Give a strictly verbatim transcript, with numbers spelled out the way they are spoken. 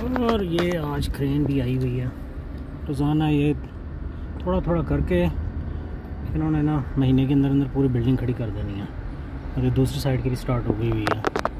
और ये आज क्रेन भी आई हुई है। रोज़ाना ये थोड़ा थोड़ा करके इन्होंने ना महीने के अंदर अंदर पूरी बिल्डिंग खड़ी कर देनी है। और ये दूसरी साइड की भी स्टार्ट हो गई हुई है।